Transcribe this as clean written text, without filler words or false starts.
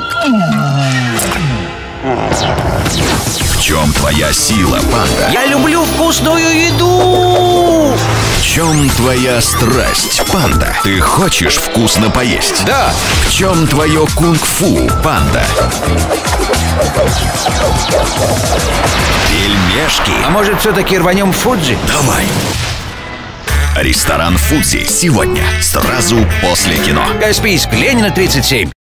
В чем твоя сила, панда? Я люблю вкусную еду. В чем твоя страсть, панда? Ты хочешь вкусно поесть? Да. В чем твое кунг-фу, панда? Пельмешки. А может, все-таки рванем в Фудзи? Давай. Ресторан Фудзи сегодня, сразу после кино. Каспийск, Ленина, 37.